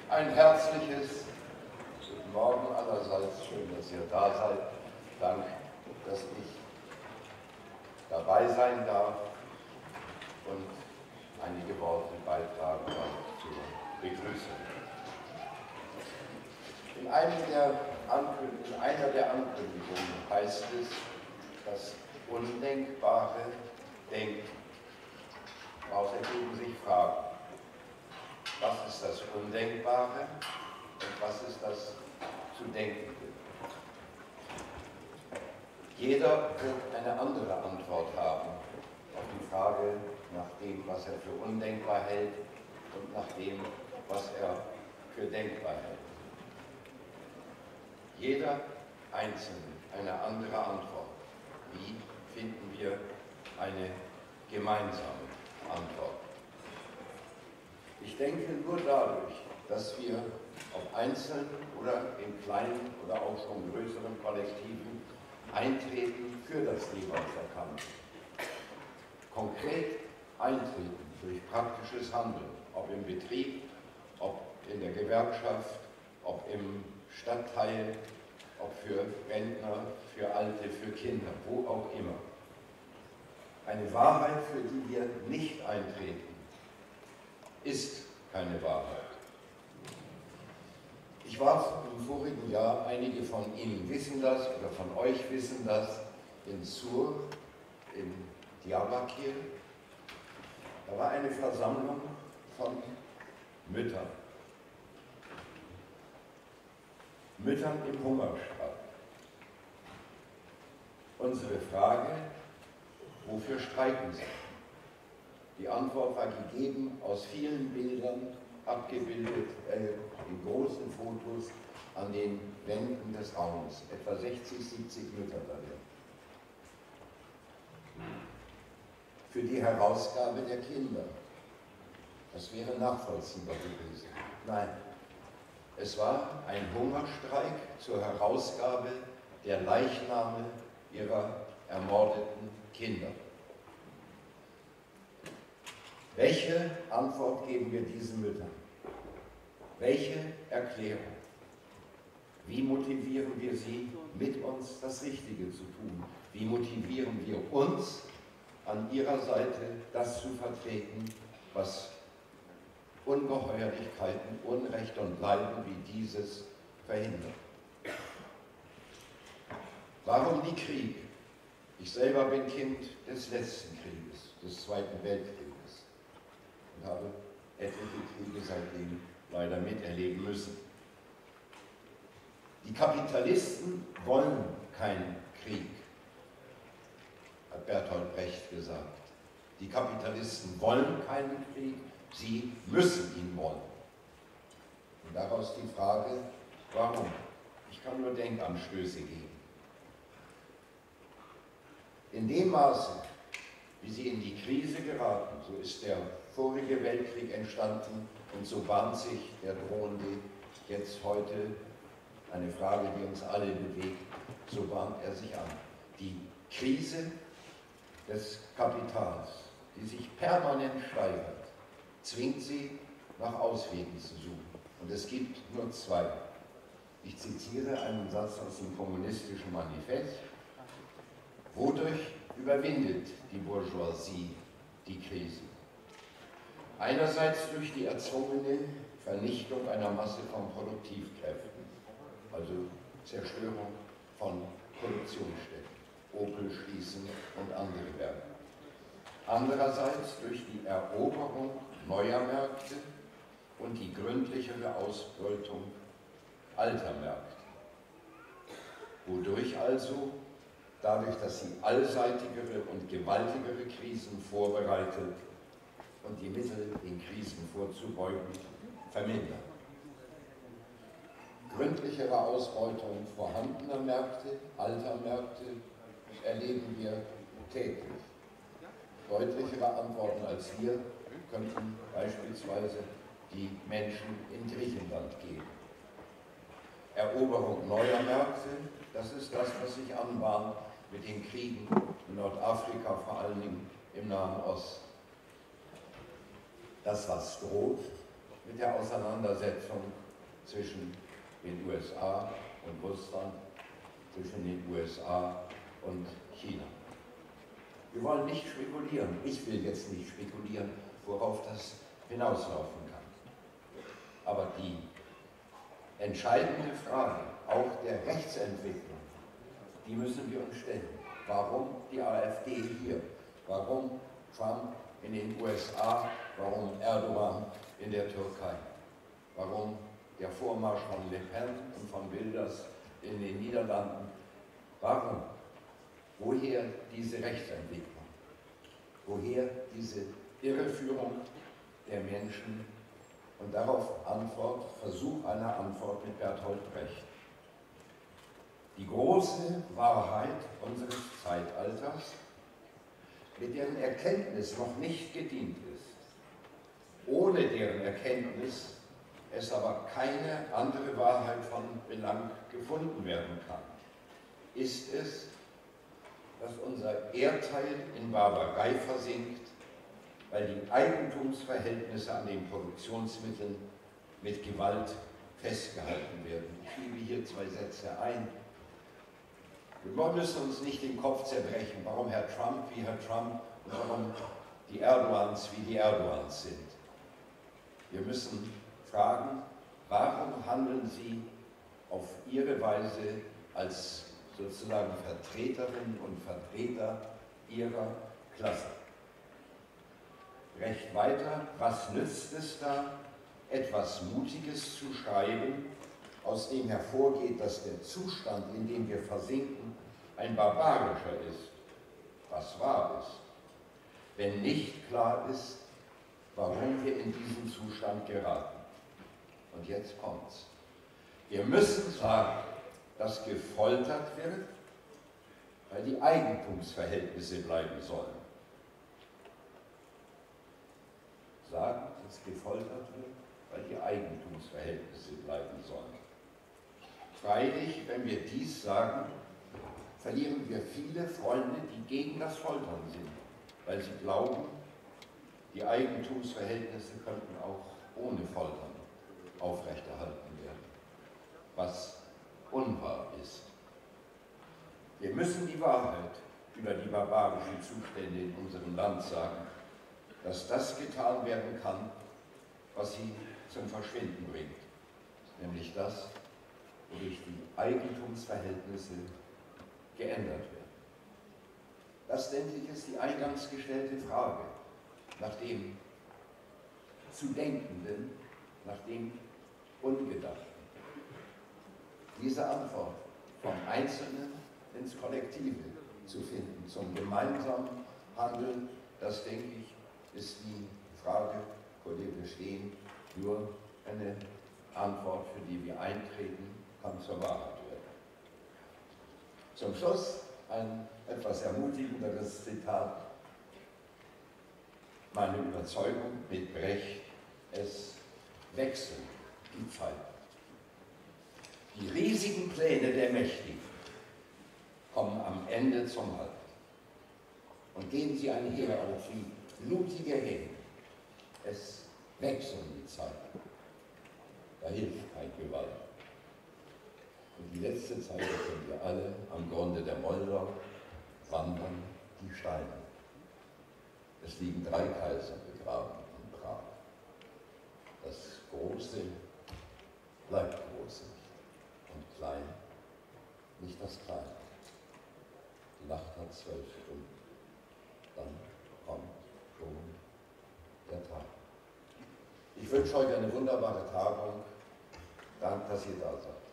Ein herzliches Guten Morgen allerseits, schön, dass ihr da seid. Dank, dass ich dabei sein darf und einige Worte beitragen darf zur Begrüßung. In einer der Ankündigungen heißt es, das Undenkbare denkt. Daraus ergeben sich Fragen. Was ist das Undenkbare und was ist das zu Denkende? Jeder wird eine andere Antwort haben auf die Frage nach dem, was er für undenkbar hält und nach dem, was er für denkbar hält. Jeder Einzelne eine andere Antwort. Wie finden wir eine gemeinsame Antwort? Ich denke, nur dadurch, dass wir ob einzeln oder in kleinen oder auch schon größeren Kollektiven eintreten für das jeweils Erkannte. Konkret eintreten durch praktisches Handeln, ob im Betrieb, ob in der Gewerkschaft, ob im Stadtteil, ob für Rentner, für Alte, für Kinder, wo auch immer. Eine Wahrheit, für die wir nicht eintreten, ist keine Wahrheit. Ich war im vorigen Jahr, einige von Ihnen wissen das oder von euch wissen das, in Sur, in Diyarbakir. Da war eine Versammlung von Müttern. Müttern im Hungerstreik. Unsere Frage, wofür streiken sie? Die Antwort war gegeben aus vielen Bildern, abgebildet in großen Fotos an den Wänden des Raumes. Etwa 60, 70 Mütter darin. Für die Herausgabe der Kinder. Das wäre nachvollziehbar gewesen. Nein, es war ein Hungerstreik zur Herausgabe der Leichname ihrer ermordeten Kinder. Welche Antwort geben wir diesen Müttern? Welche Erklärung? Wie motivieren wir sie, mit uns das Richtige zu tun? Wie motivieren wir uns, an ihrer Seite das zu vertreten, was Ungeheuerlichkeiten, Unrecht und Leiden wie dieses verhindert? Warum die Kriege? Ich selber bin Kind des letzten Krieges, des Zweiten Weltkrieges. Und habe etliche Kriege seitdem leider miterleben müssen. Die Kapitalisten wollen keinen Krieg, hat Bertolt Brecht gesagt. Die Kapitalisten wollen keinen Krieg, sie müssen ihn wollen. Und daraus die Frage, warum? Ich kann nur Denkanstöße geben. In dem Maße, wie sie in die Krise geraten, so ist der vorige Weltkrieg entstanden und so bahnt sich der drohende jetzt heute, eine Frage, die uns alle bewegt, so bahnt er sich an. Die Krise des Kapitals, die sich permanent steigert, zwingt sie, nach Auswegen zu suchen. Und es gibt nur zwei. Ich zitiere einen Satz aus dem Kommunistischen Manifest. Wodurch überwindet die Bourgeoisie die Krise? Einerseits durch die erzwungene Vernichtung einer Masse von Produktivkräften, also Zerstörung von Produktionsstätten, Opel schließen und andere Werke. Andererseits durch die Eroberung neuer Märkte und die gründlichere Ausbeutung alter Märkte. Wodurch also? Dadurch, dass sie allseitigere und gewaltigere Krisen vorbereitet und die Mittel, den Krisen vorzubeugen, vermindern. Gründlichere Ausbeutung vorhandener Märkte, alter Märkte, erleben wir täglich. Deutlichere Antworten als wir könnten beispielsweise die Menschen in Griechenland geben. Eroberung neuer Märkte, das ist das, was sich anbahnt mit den Kriegen in Nordafrika, vor allen Dingen im Nahen Osten. Das, was droht, mit der Auseinandersetzung zwischen den USA und Russland, zwischen den USA und China. Wir wollen nicht spekulieren, ich will jetzt nicht spekulieren, worauf das hinauslaufen kann. Aber die entscheidende Frage, auch der Rechtsentwicklung, die müssen wir uns stellen. Warum die AfD hier? Warum Trump in den USA? Warum Erdogan in der Türkei? Warum der Vormarsch von Le Pen und von Wilders in den Niederlanden? Warum? Woher diese Rechtsentwicklung? Woher diese Irreführung der Menschen? Und darauf Versuch einer Antwort mit Bertolt Brecht. Die große Wahrheit unseres Zeitalters, mit deren Erkenntnis noch nicht gedient ist, ohne deren Erkenntnis es aber keine andere Wahrheit von Belang gefunden werden kann, ist es, dass unser Erdteil in Barbarei versinkt, weil die Eigentumsverhältnisse an den Produktionsmitteln mit Gewalt festgehalten werden. Ich schiebe hier zwei Sätze ein. Wir müssen uns nicht den Kopf zerbrechen, warum Herr Trump wie Herr Trump und warum die Erdogans wie die Erdogans sind. Wir müssen fragen, warum handeln sie auf ihre Weise als sozusagen Vertreterinnen und Vertreter ihrer Klasse. Recht weiter, was nützt es da, etwas Mutiges zu schreiben, aus dem hervorgeht, dass der Zustand, in dem wir versinken, ein barbarischer ist, was wahr ist, wenn nicht klar ist, warum wir in diesen Zustand geraten. Und jetzt kommt's. Wir müssen sagen, dass gefoltert wird, weil die Eigentumsverhältnisse bleiben sollen. Sagen, dass gefoltert wird, weil die Eigentumsverhältnisse bleiben sollen. Freilich, wenn wir dies sagen, verlieren wir viele Freunde, die gegen das Foltern sind, weil sie glauben, die Eigentumsverhältnisse könnten auch ohne Foltern aufrechterhalten werden, was unwahr ist. Wir müssen die Wahrheit über die barbarischen Zustände in unserem Land sagen, dass das getan werden kann, was sie zum Verschwinden bringt, nämlich das, wodurch die Eigentumsverhältnisse geändert werden. Das, denke ich, ist die eingangs gestellte Frage nach dem zu Denkenden, nach dem Ungedachten. Diese Antwort vom Einzelnen ins Kollektive zu finden, zum gemeinsamen Handeln, das, denke ich, ist die Frage, vor der wir stehen. Nur eine Antwort, für die wir eintreten, kann zur Wahrheit werden. Zum Schluss ein etwas ermutigenderes Zitat. Meine Überzeugung mit Brecht, es wechselt die Zeit. Die riesigen Pläne der Mächtigen kommen am Ende zum Halt. Und gehen sie einher auf wie blutige Hände. Es wechselt die Zeit. Da hilft keine Gewalt. Und die letzte Zeit kennen wir alle, am Grunde der Moldau wandern die Steine. Es liegen 3 Kaiser begraben in Prag. Das Große bleibt groß nicht und klein nicht das Kleine. Die Nacht hat 12 Stunden, dann kommt schon der Tag. Ich wünsche euch eine wunderbare Tagung. Danke, dass ihr da seid.